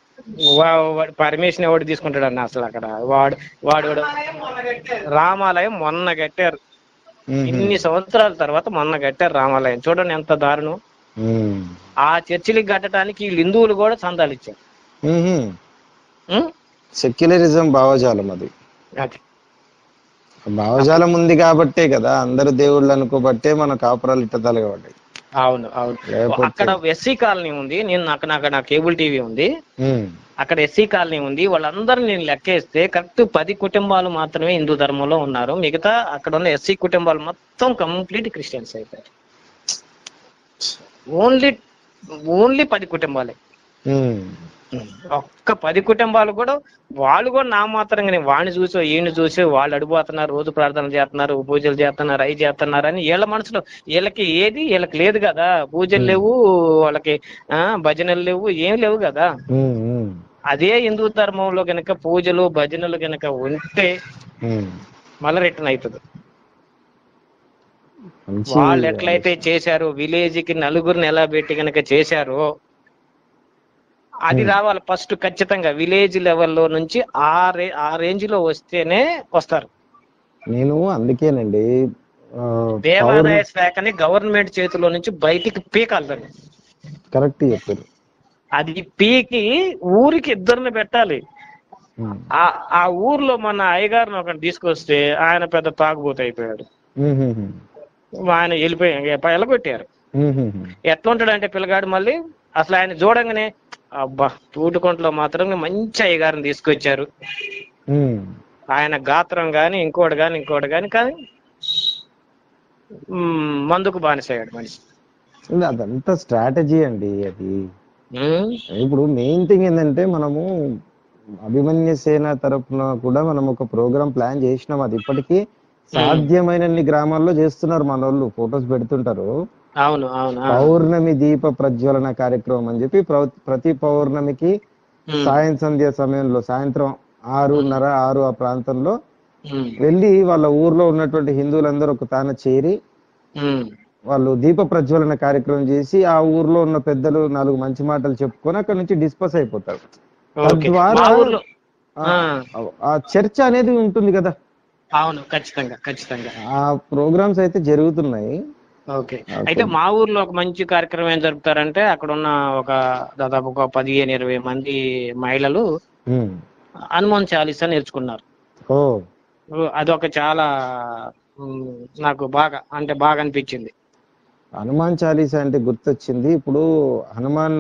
పర్మిషన్ ఎవడు తీసుకుంటాడు అన్న అసలు అక్కడ? వాడు వాడు రామాలయం మొన్న కట్టారు, ఉహు. ఇన్ని సంవత్సరాల తర్వాత మొన్న కట్టారు రామాలయం. చూడండి ఎంత దారుణం. ఉమ్. ఆ చర్చిలకి కట్టడానికి వీళ్ళు హిందువులు కూడా చందాలు ఇచ్చారు. ఉహుం. ఉం? సెక్యులరిజం భావజాలం అది. అది భావజాలం ఉంది కాబట్టే కదా అందరు దేవుళ్ళు అనుకోబట్టే మన కాపురాలు ఇట్ట తలగబడ్డాయి. అవును అవును. లేకపోతే అక్కడ ఎస్సీ కాలనీ ఉంది, నేను నాకు నాకు నా కేబుల్ టీవీ ఉంది, ఉమ్. అక్కడ ఎస్సీ కాలనీ ఉంది. వాళ్ళందరూ నేను లెక్కేస్తే కరెక్ట్ పది కుటుంబాలు మాత్రమే హిందూ ధర్మంలో ఉన్నారు. మిగతా అక్కడ ఉన్న ఎస్సీ కుటుంబాలు మొత్తం కంప్లీట్ క్రిస్టియన్స్ అయిపోయారు. ఓన్లీ ఓన్లీ పది కుటుంబాలే. ఉమ్. ఒక్క పది కుటుంబాలు కూడా వాళ్ళు కూడా నా మాత్రంగానే వాడిని చూసో ఈయన్ని చూసో వాళ్ళు అడిపోతున్నారు, రోజు ప్రార్థనలు చేస్తున్నారు, పూజలు చేస్తున్నారు, అవి చేస్తున్నారు అని వీళ్ళ మనసులో. వీళ్ళకి ఏది వీళ్ళకి లేదు కదా, పూజలు లేవు వాళ్ళకి, ఆ భజనలు లేవు, ఏం లేవు కదా. ఉమ్. ఉమ్. అదే హిందూ ధర్మంలో గనక పూజలు భజనలు గనక ఉంటే ఉమ్. మళ్ళీ రిటర్న్ అవుతుంది. మంచి వాళ్ళు ఎట్లయితే చేశారో, విలేజ్ కి నలుగురిని ఎలా పెట్టి గనక చేశారో అది రావాలి ఫస్ట్ ఖచ్చితంగా. విలేజ్ లెవెల్లో నుంచి ఆ రే ఆ రేంజ్ లో వస్తేనే వస్తారు. నేను అందుకేనండి ఆ, దేవాదాయ శాఖని గవర్నమెంట్ చేతిలో నుంచి బయటికి పీకాలి దాన్ని. కరెక్ట్ చెప్పారు. అది పీకి ఊరికి ఇద్దరిని పెట్టాలి. ఉమ్. ఆ ఆ ఊర్లో మన అయ్యగారిని ఒకటి తీసుకొస్తే ఆయన పెద్ద తాగుబోతు అయిపోయాడు. ఉహుహు. ఆయన వెళ్ళిపోయి వెళ్ళగొట్టారు. ఉహుహు. ఎట్లా ఉంటాడంటే పిల్లగాడు మళ్ళీ అసలు ఆయన చూడంగానే అబ్బా తూటుకొంటలో మాత్రం మంచి అయ్యగారిని తీసుకొచ్చారు. ఉమ్. ఆయన గాత్రం గాని ఇంకోటి గాని ఇంకోటి గాని కానీ మ్, మందుకు బానిసయ్యాడు మనిషి. ఇది అదంతా స్ట్రాటజీ అండి అది. ఉమ్, ఇప్పుడు మెయిన్ థింగ్ ఏంటంటే మనము అభిమన్య సేన తరపున కూడా మనం ఒక ప్రోగ్రామ్ ప్లాన్ చేసినాం. అది ఇప్పటికీ సాధ్యమైనన్ని గ్రామాల్లో చేస్తున్నారు మన వాళ్ళు, ఫొటోస్ పెడుతుంటారు. అవును అవును ఆ. పౌర్ణమి దీప ప్రజ్వలన కార్యక్రమం అని చెప్పి ప్ర- ప్రతి పౌర్ణమికి ఉమ్, సాయం సంధ్య సమయంలో సాయంత్రం ఆరున్నర ఆరు ఆ ప్రాంతంలో ఉమ్, వెళ్ళి వాళ్ళ ఊర్లో ఉన్నటువంటి హిందువులందరూ ఒక తాన చేరి ఉమ్. వాళ్ళు దీప ప్రజ్వలన కార్యక్రమం చేసి ఆ ఊర్లో ఉన్న పెద్దలు నాలుగు మంచి మాటలు చెప్పుకొని అక్కడ నుంచి డిస్పస్ అయిపోతారు. ఓకే. తద్వారా మా ఊర్లో ఆ- ఆ, ఆ చర్చ అనేది ఉంటుంది కదా. అవును ఖచ్చితంగా ఖచ్చితంగా. ఆ ప్రోగ్రామ్స్ అయితే జరుగుతున్నాయి. ఓకే. అయితే మా ఊర్లో ఒక మంచి కార్యక్రమం ఏం జరుపుతారంటే అక్కడ ఉన్న ఒక దాదాపు ఒక పదిహేను ఇరవై మంది మహిళలు ఉమ్. హనుమాన్ చాలీసా నేర్చుకున్నారు. ఓ అదొక చాలా మ్, నాకు బాగా అంటే బాగా అనిపించింది. హనుమాన్ చాలీసా అంటే గుర్తొచ్చింది. ఇప్పుడు హనుమాన్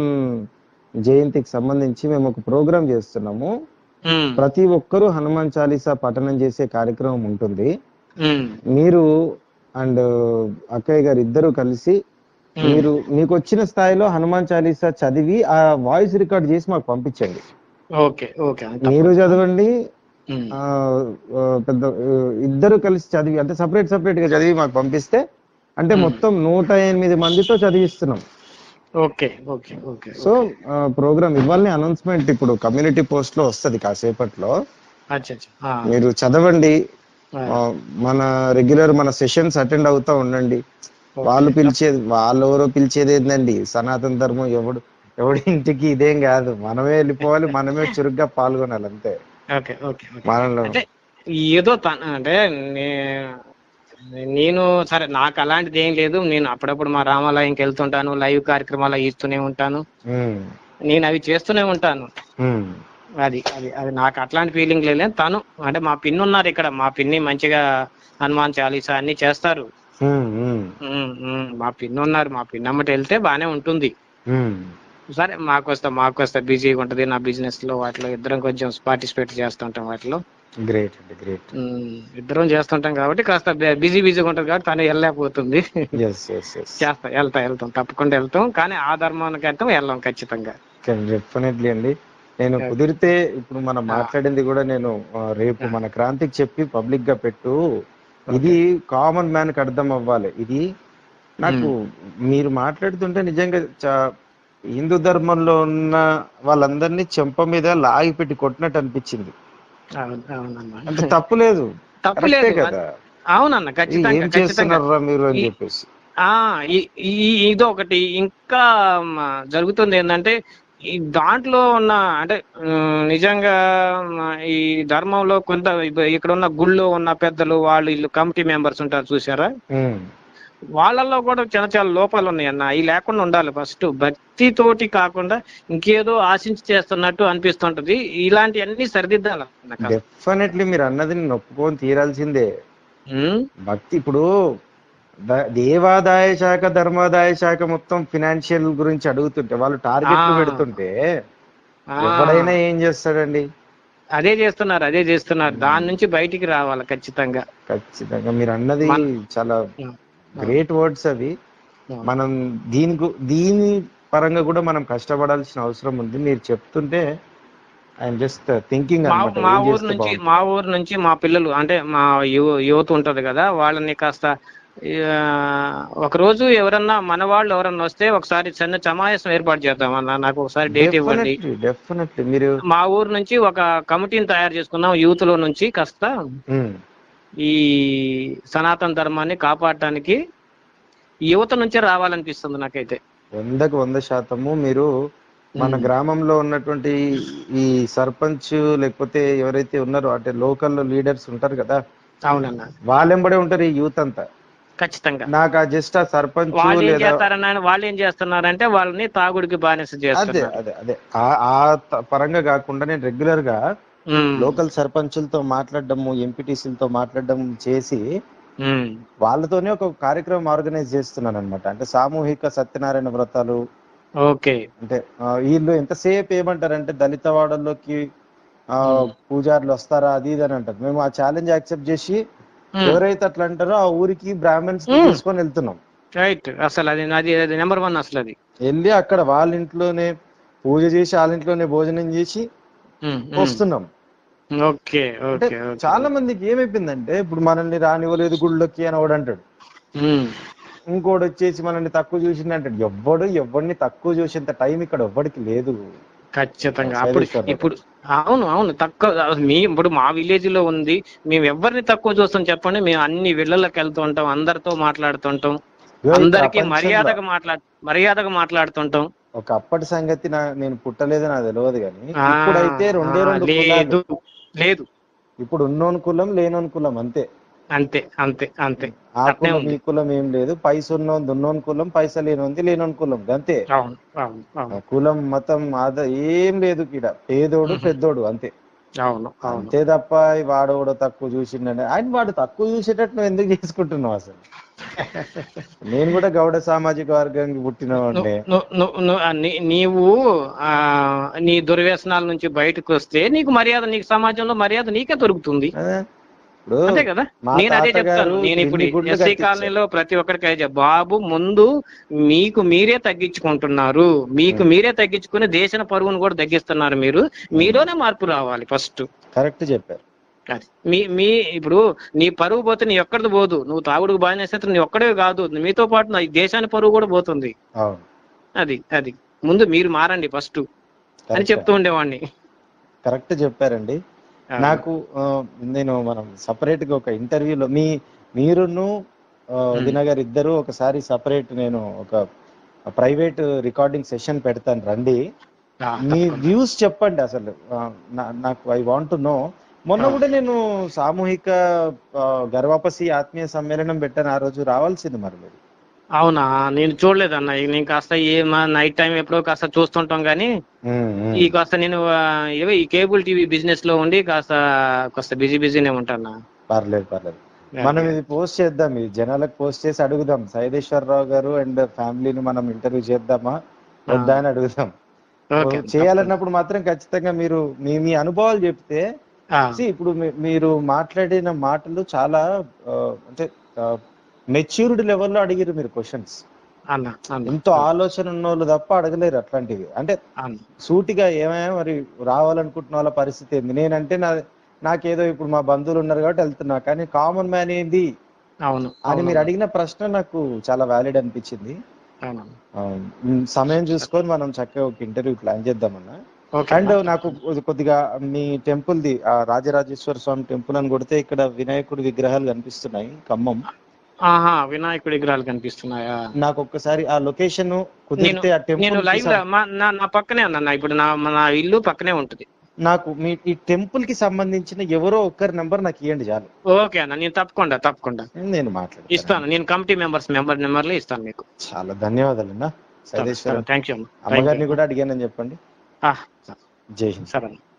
జయంతికి సంబంధించి మేము ఒక ప్రోగ్రామ్ చేస్తున్నాము. ఉమ్, ప్రతి ఒక్కరూ హనుమాన్ చాలీసా పఠనం చేసే కార్యక్రమం ఉంటుంది. ఉమ్, మీరు అండ్ అక్కయ్య గారు ఇద్దరు కలిసి మీరు మీకు వచ్చిన స్థాయిలో హనుమాన్ చాలీసా చదివి ఆ వాయిస్ రికార్డ్ చేసి మాకు పంపించండి. Okay okay. మీరు చదవండి, ఉమ్, ఆ ఆ, పెద్ద ఆ, ఇద్దరు కలిసి చదివి అంటే సపరేట్ సపరేట్ గా చదివి మాకు పంపిస్తే అంటే మొత్తం నూట ఎనిమిది మందితో చదివిస్తున్నాం. Okay okay okay. So program ఇవ్వాలని అనౌన్స్మెంట్ ఇప్పుడు కమ్యూనిటీ పోస్ట్ లో వస్తది కాసేపట్లో. అచ్చా అచ్చా. ఆ, మీరు చదవండి, ఆ, ఆ, మన రెగ్యులర్ మన సెషన్స్ అటెండ్ అవుతా ఉండండి. వాళ్ళు పిలిచేది వాళ్ళు ఎవరో పిలిచేది ఏందండి, సనాతన ధర్మం ఎవడు ఎవడి ఇంటికి ఇదేం కాదు, మనమే వెళ్ళిపోవాలి, మనమే చురుగ్గా పాల్గొనాలి అంతే. Okay okay okay. మనలో అంటే ఏదో తన అంటే నే- నేను సరే నాకు అలాంటిది ఏం లేదు. నేను అప్పుడప్పుడు మా రామాలయంకి వెళ్తుంటాను, లైవ్ కార్యక్రమాలు ఇస్తూనే ఉంటాను, ఉమ్, నేను అవి చేస్తూనే ఉంటాను. ఉమ్, అది అది అది నాకు అట్లాంటి ఫీలింగ్ లేదు. తను అంటే మా పిన్ని ఉన్నారు ఇక్కడ, మా పిన్ని మంచిగా హనుమాన్ చాలీసా అన్ని చేస్తారు. ఉమ్, ఉమ్, ఉమ్, ఉమ్, మా పిన్ని ఉన్నారు, మా పిన్ని అమ్మటి వెళ్తే బానే ఉంటుంది. ఉమ్. సరే మాకొస్తా మాకొస్తా బిజీగా ఉంటది నా బిజినెస్ లో, వాటిలో ఇద్దరం కొంచెం పార్టిసిపేట్ చేస్తుంటాం వాటిలో. గ్రేట్ అండి, గ్రేట్. ఉమ్, ఇద్దరం చేస్తుంటాం కాబట్టి కాస్త బిజీ బిజీగా ఉంటుంది కాబట్టి తను వెళ్ళలేకపోతుంది. ఎస్ ఎస్ ఎస్ చేస్తా వెళ్తా వెళ్తాం తప్పకుండా వెళ్తాం, కానీ ఆ ధర్మానికి అయితే వెళ్ళాం ఖచ్చితంగా. డెఫినెట్లీ అండి. నేను కుదిరితే ఇప్పుడు మనం మాట్లాడింది కూడా నేను ఆ, రేపు మన క్రాంతికి చెప్పి పబ్లిక్ గా పెట్టు, ఇది కామన్ మ్యాన్ కి అర్థం అవ్వాలి. ఇది నాకు మీరు మాట్లాడుతుంటే నిజంగా చా- హిందూ ధర్మంలో ఉన్న వాళ్ళందరినీ చెంప మీద లాగి పెట్టి కొట్టినట్టు అనిపించింది. అవును అవునమ్మా, అంటే తప్పు లేదు, తప్పు కరెక్టే లేదు. కదా. అవునన్న ఇది ఖచ్చితంగా ఏం ఖచ్చితంగా. చేస్తున్నారా మీరు అని ఈ- చెప్పేసి ఆ ఈ- ఈ- ఇది ఒకటి ఇంకా మ, జరుగుతుంది ఏంటంటే ఈ దాంట్లో ఉన్న అంటే ఉమ్, నిజంగా మ, ఈ ధర్మంలో కొంత ఇబ్బ- ఇక్కడ ఉన్న గుళ్ళో ఉన్న పెద్దలు వాళ్ళు వీళ్ళు కమిటీ మెంబర్స్ ఉంటారు చూసారా, ఉమ్, వాళ్ళల్లో కూడా చాలా చాలా లోపాలు ఉన్నాయి అన్న. అవి లేకుండా ఉండాలి. ఫస్ట్ భక్తితోటి కాకుండా ఇంకేదో ఆశించి చేస్తున్నట్టు అనిపిస్తుంటది. ఇలాంటివన్నీ సరిదిద్దాలి. డెఫినెట్లీ మీరు అన్నది నేను ఒప్పుకొని తీరాల్సిందే. భక్తి ఇప్పుడు దేవాదాయ శాఖ ధర్మాదాయ శాఖ మొత్తం ఫినాన్షియల్ గురించి అడుగుతుంటే వాళ్ళు టార్గెట్లు పెడుతుంటే ఎవడైనా ఏం చేస్తాడండి? అదే చేస్తున్నారు అదే చేస్తున్నారు దాని నుంచి బయటికి రావాలి ఖచ్చితంగా. ఖచ్చితంగా మీరు అన్నది చాలా గ్రేట్ వర్డ్స్ అవి. మనం దీని దీని పరంగా కూడా మనం కష్టపడాల్సిన అవసరం ఉంది. మీరు చెప్తుంటే ఐఎమ్ జస్ట్ థింకింగ్. మా ఊరు నుంచి మా ఊరు నుంచి మా పిల్లలు అంటే మా యువత ఉంటది కదా, వాళ్ళని కాస్త ఒక రోజు ఎవరన్నా మన వాళ్ళు ఎవరన్నా వస్తే ఒకసారి చిన్న సమావేశం ఏర్పాటు చేద్దాం అన్న. నాకు ఒకసారి డేట్ ఇవ్వండి. డెఫినెట్లీ మీరు మా ఊరు నుంచి ఒక కమిటీని తయారు చేసుకున్నాం యూత్ లో నుంచి. కాస్త ఈ సనాతన ధర్మాన్ని కాపాడటానికి యువత నుంచే రావాలనిపిస్తుంది నాకైతే. వందకు వంద శాతము మీరు మన గ్రామంలో ఉన్నటువంటి ఈ సర్పంచ్ లేకపోతే ఎవరైతే ఉన్నారో అంటే లోకల్ లీడర్స్ ఉంటారు కదా, అవునన్నా, వాళ్ళెంబడే ఉంటారు ఈ యూత్ అంతా. ఖచ్చితంగా నాకు ఆ జస్ట్ ఆ సర్పంచ్ వాళ్ళు ఏం చేస్తారన్న వాళ్ళు ఏం చేస్తున్నారంటే వాళ్ళని తాగుడికి బానిస చేస్తారు. అదే అదే అదే ఆ పరంగా కాకుండా నేను రెగ్యులర్ గా లోకల్ సర్పంచులతో మాట్లాడడము, ఎంపీటీసీలతో మాట్లాడడం చేసి వాళ్ళతోనే ఒక కార్యక్రమం ఆర్గనైజ్ చేస్తున్నాను అనమాట. అంటే సామూహిక సత్యనారాయణ వ్రతాలు. ఓకే. అంటే వీళ్ళు ఎంతసేపు ఏమంటారంటే దళిత వాడల్లోకి ఆ పూజారులు వస్తారా అది ఇది అని అంటారు. మేము ఆ ఛాలెంజ్ యాక్సెప్ట్ చేసి ఎవరైతే అట్లా అంటారో ఆ ఊరికి బ్రాహ్మణ్స్ తీసుకొని వెళ్తున్నాం. రైట్. అసలు అది అది నెంబర్ వన్. అసలు అది వెళ్ళి అక్కడ వాళ్ళ ఇంట్లోనే పూజ చేసి వాళ్ళ ఇంట్లోనే భోజనం చేసి వస్తున్నాం. ఓకే. ఓకే. చాలా మందికి ఏమైపోయిందంటే ఇప్పుడు మనల్ని రానివ్వలేదు గుళ్ళకి అని ఒకడు అంటాడు, ఇంకోటి వచ్చేసి మనల్ని తక్కువ చూసింది అంటాడు. ఎవ్వడు ఎవరిని తక్కువ చూసేంత టైం ఇక్కడ ఎవ్వడికి లేదు. ఖచ్చితంగా. అప్పుడు ఇప్పుడు అవును అవును తక్కువ మీ ఇప్పుడు మా విలేజ్ లో ఉంది. మేము ఎవరిని తక్కువ చూస్తాం చెప్పండి? మేము అన్ని విళ్ళకి వెళ్తూ ఉంటాం, అందరితో మాట్లాడుతుంటాం, అందరికి మర్యాదగా మాట్లాడు మర్యాదగా మాట్లాడుతుంటాం. ఒక అప్పటి సంగతి నా నేను పుట్టలేదు నాకు తెలియదు కానీ ఇప్పుడైతే రెండే రెండు లేదు లేదు ఇప్పుడు ఉన్నోన్ కులం లేనోన్ కులం అంతే అంతే అంతే అంతే. ఆ కులం ఈ కులం ఏం లేదు. పైస ఉన్నోన్ ఉన్నోన్ కులం, పైస లేనోంది లేనోన్ కులం అంతే. కులం మతం ఆదా ఏం లేదు ఇక్కడ. పేదోడు పెద్దోడు అంతే. అవును అంతే తప్ప వాడు కూడా తక్కువ చూసిండే ఆయన వాడు తక్కువ చూసేటట్టు నువ్వు ఎందుకు చేసుకుంటున్నావు? అసలు నేను కూడా గౌడ సామాజిక వర్గానికి పుట్టినవాడిని. నీవు ఆ నీ దుర్వ్యసనాల నుంచి బయటకు వస్తే నీకు మర్యాద, నీకు సమాజంలో మర్యాద నీకే దొరుకుతుంది. అంతే కదా. నేను అదే చెప్తాను. నేను ఇప్పుడు ఎస్సీ కాలనీలో ప్రతి ఒక్కరికి బాబు ముందు మీకు మీరే తగ్గించుకుంటున్నారు, మీకు మీరే తగ్గించుకుని దేశ పరువును కూడా తగ్గిస్తున్నారు. మీరు మీలోనే మార్పు రావాలి ఫస్ట్. కరెక్ట్ చెప్పారు. మీ మీ ఇప్పుడు నీ పరువు పోతే నీ ఒక్కడిది పోదు. నువ్వు తాగుడుకు బాగా చేస్తే నీ ఒక్కడే కాదు, మీతో పాటు దేశాన్ని పరువు కూడా పోతుంది. అది అది ముందు మీరు మారండి ఫస్ట్ అని చెప్తూ ఉండేవాడిని. కరెక్ట్ చెప్పారండి. నాకు నేను మనం సపరేట్ గా ఒక ఇంటర్వ్యూలో మీ మీరును దినగారు ఇద్దరు ఒకసారి సపరేట్ నేను ఒక ప్రైవేట్ రికార్డింగ్ సెషన్ పెడతాను రండి. మీ వ్యూస్ చెప్పండి అసలు. నాకు ఐ వాంట్ టు నో. మొన్న కూడా నేను సామూహిక గర్వాపసి ఆత్మీయ సమ్మేళనం పెట్టాను. ఆ రోజు రావాల్సింది మరి మీరు. అవునా? నేను చూడలేదన్న. నేను కాస్త ఏ నైట్ టైం ఎప్పుడో కాస్త చూస్తుంటాం కానీ ఈ కాస్త నేను ఏవో ఈ కేబుల్ టీవీ బిజినెస్ లో ఉండి కాస్త కాస్త బిజీ బిజీనే ఉంటాను. పర్లేదు పర్లేదు. మనం ఇది పోస్ట్ చేద్దాం, ఇది జనాలకు పోస్ట్ చేసి అడుగుదాం. సైదేశ్వరరావు గారు అండ్ ఫ్యామిలీని మనం ఇంటర్వ్యూ చేద్దామా వద్దా అని అడుగుదాం. చేయాలన్నప్పుడు మాత్రం ఖచ్చితంగా మీరు మీ మీ అనుభవాలు చెప్తే. ఇప్పుడు మీరు మాట్లాడిన మాటలు చాలా అంటే మెచ్యూరిటీ లెవెల్లో అడిగారు మీరు క్వశ్చన్స్. ఎంతో ఆలోచన ఉన్న వాళ్ళు తప్ప అడగలేరు అట్లాంటివి. అంటే సూటిగా ఏమైనా మరి రావాలనుకుంటున్న వాళ్ళ పరిస్థితి ఏంది? నేనంటే నా నాకేదో ఇప్పుడు మా బంధువులు ఉన్నారు కాబట్టి వెళ్తున్నా, కానీ కామన్ మ్యాన్ ఏంది అని మీరు అడిగిన ప్రశ్న నాకు చాలా వ్యాలిడ్ అనిపించింది. సమయం చూసుకొని మనం చక్కగా ఒక ఇంటర్వ్యూ ప్లాన్ చేద్దామన్నా. అండ్ నాకు కొద్దిగా మీ temple the Rajarajeshwara Swamy temple అని కొడితే ఇక్కడ వినాయకుడి విగ్రహాలు కనిపిస్తున్నాయి ఖమ్మం. ఆహా, వినాయకుడి విగ్రహాలు కనిపిస్తున్నాయా? నాకు ఒక్కసారి ఆ లొకేషన్ కుదిరితే ఆ టెంపుల్. నేను లైవ్ నా పక్కనే అన్నా. ఇప్పుడు నా నా ఇల్లు పక్కనే ఉంటది. నాకు మీ ఈ టెంపుల్ కి సంబంధించిన ఎవరో ఒక్కరి నెంబర్ నాకు ఇవ్వండి చాలు. ఓకే అన్న, నేను తప్పకుండా తప్పకుండా నేను మాట్లాడతాను, ఇస్తాను. నేను కమిటీ మెంబర్స్ మెంబర్ నెంబర్లు ఇస్తాను మీకు. చాలా ధన్యవాదాలు అన్న. సైదేశ్వర థ్యాంక్ యూ అమ్మగారిని కూడా అడిగానని చెప్పండి. అన్న. జై హింద్. సరే అన్న.